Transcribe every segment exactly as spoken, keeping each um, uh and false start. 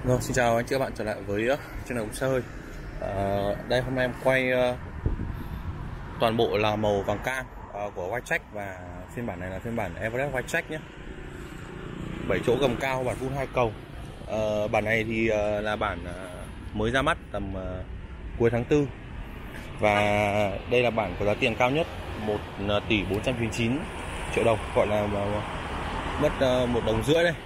Rồi, xin chào anh chị các bạn trở lại với uh, channel của xe hơi. uh, Đây hôm nay em quay uh, toàn bộ là màu vàng cam uh, của Wildtrak, và phiên bản này là phiên bản Everest Wildtrak nhé. bảy chỗ gầm cao, bản full hai cầu. uh, Bản này thì uh, là bản uh, mới ra mắt tầm uh, cuối tháng tư. Và đây là bản có giá tiền cao nhất, một tỷ bốn trăm chín mươi chín triệu đồng, gọi là uh, mất uh, một đồng rưỡi đây.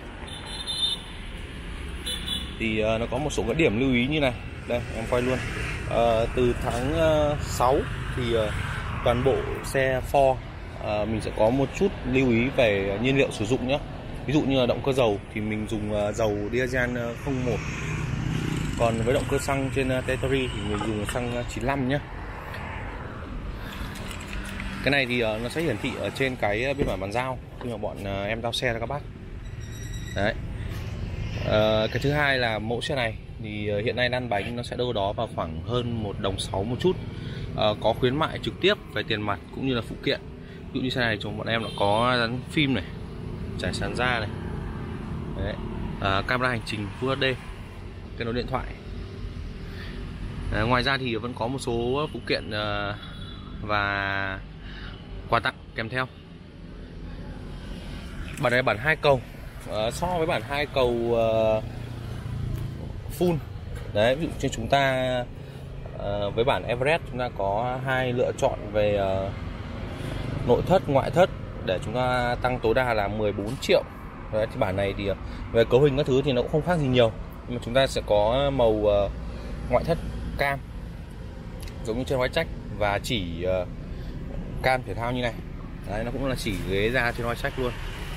Thì uh, nó có một số cái điểm lưu ý như này. Đây em quay luôn. uh, Từ tháng uh, sáu thì uh, toàn bộ xe Ford uh, mình sẽ có một chút lưu ý về nhiên liệu sử dụng nhé. Ví dụ như là động cơ dầu thì mình dùng uh, dầu diesel không một. Còn với động cơ xăng trên uh, Territory thì mình dùng xăng chín mươi lăm nhé. Cái này thì uh, nó sẽ hiển thị ở trên cái biên bản bàn giao khi mà bọn uh, em giao xe cho các bác. Đấy. Uh, cái thứ hai là mẫu xe này thì uh, hiện nay lăn bánh nó sẽ đâu đó vào khoảng hơn một đồng sáu một chút. uh, Có khuyến mại trực tiếp về tiền mặt cũng như là phụ kiện. Ví dụ như xe này chúng bọn em đã có dán phim này, trải sàn da này. Đấy. Uh, camera hành trình Full hát đê, kết nối điện thoại. uh, Ngoài ra thì vẫn có một số phụ kiện uh, và quà tặng kèm theo. Bản này bản hai cầu. Uh, so với bản hai cầu uh, full đấy, ví dụ như chúng ta uh, với bản Everest chúng ta có hai lựa chọn về uh, nội thất ngoại thất để chúng ta tăng tối đa là mười bốn triệu. Đấy, thì bản này thì uh, về cấu hình các thứ thì nó cũng không khác gì nhiều, nhưng mà chúng ta sẽ có màu uh, ngoại thất cam giống như trên Wildtrak và chỉ uh, cam thể thao như này. Đấy, nó cũng là chỉ ghế da trên Wildtrak luôn.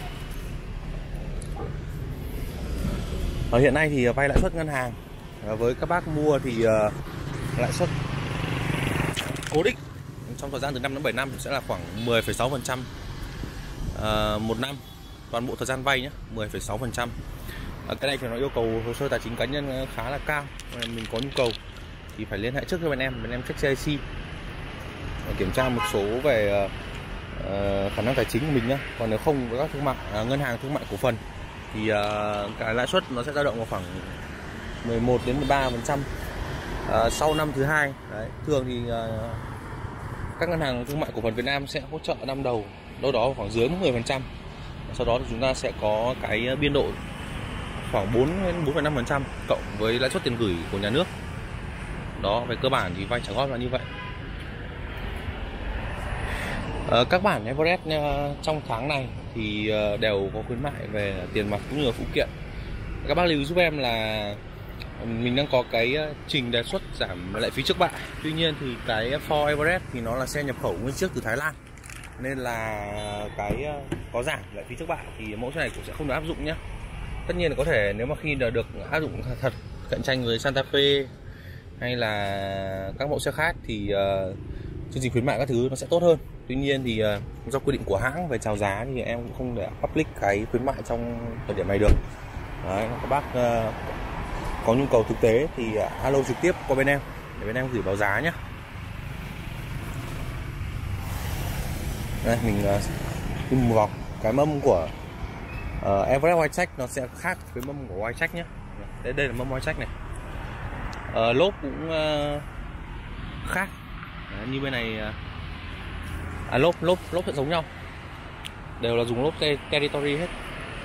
Ở hiện nay thì vay lãi suất ngân hàng với các bác mua thì uh, lãi suất cố định trong thời gian từ năm đến bảy năm sẽ là khoảng mười phẩy sáu phần trăm uh, một năm, toàn bộ thời gian vay nhé, mười phẩy sáu phần trăm. Uh, cái này thì nó yêu cầu hồ sơ tài chính cá nhân khá là cao, mình có nhu cầu thì phải liên hệ trước với bên em, bên em check xê i xê kiểm tra một số về uh, khả năng tài chính của mình nhé. Còn nếu không với các thương mại uh, ngân hàng thương mại cổ phần thì uh, cái lãi suất nó sẽ dao động vào khoảng mười một đến mười ba phần trăm uh, sau năm thứ hai. Đấy, thường thì uh, các ngân hàng thương mại cổ phần Việt Nam sẽ hỗ trợ năm đầu đâu đó khoảng dưới mười phần trăm. Sau đó thì chúng ta sẽ có cái biên độ khoảng bốn đến bốn phẩy năm phần trăm cộng với lãi suất tiền gửi của nhà nước. Đó, về cơ bản thì vay trả góp là như vậy. Uh, các bản Everest uh, trong tháng này thì uh, đều có khuyến mại về tiền mặt cũng như là phụ kiện. Các bác lưu ý giúp em là mình đang có cái trình đề xuất giảm lệ phí trước bạ. Tuy nhiên thì cái Ford Everest thì nó là xe nhập khẩu nguyên chiếc từ Thái Lan, nên là cái có giảm lệ phí trước bạ thì mẫu xe này cũng sẽ không được áp dụng nhé. Tất nhiên là có thể nếu mà khi được áp dụng thật cạnh tranh với Santa Fe hay là các mẫu xe khác thì uh, chương trình khuyến mại các thứ nó sẽ tốt hơn. Tuy nhiên thì uh, do quy định của hãng về chào giá thì em cũng không để public cái khuyến mại trong thời điểm này được. Đấy, các bác uh, có nhu cầu thực tế thì uh, alo trực tiếp qua bên em để bên em gửi báo giá nhé. Đây mình uh, tìm vào cái mâm của uh, Everest Wildtrak nó sẽ khác với mâm của Wildtrak nhé. Đây, đây là mâm Wildtrak này. Uh, lốp cũng uh, khác. Đấy, như bên này uh, à, lốp lốp lốp sẽ giống nhau, đều là dùng lốp Territory hết.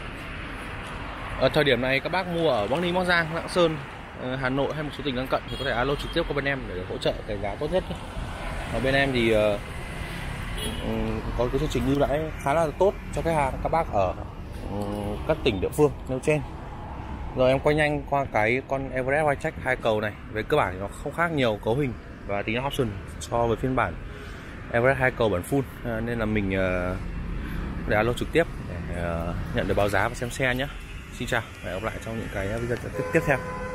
Ở thời điểm này các bác mua ở Bắc Ninh, Bắc Giang, Lạng Sơn, Hà Nội hay một số tỉnh lân cận thì có thể alo trực tiếp qua bên em để hỗ trợ cái giá tốt nhất. Ở bên em thì uh, có cái chương trình ưu đãi khá là tốt cho khách hàng các bác ở uh, các tỉnh địa phương nêu trên. Rồi em quay nhanh qua cái con Everest Wildtrak hai cầu này. Về cơ bản thì nó không khác nhiều cấu hình và tính option so với phiên bản Everest hai cầu bản full, nên là mình uh, để alo trực tiếp để uh, nhận được báo giá và xem xe nhé. Xin chào và hẹn gặp lại trong những cái video tiếp tiếp theo.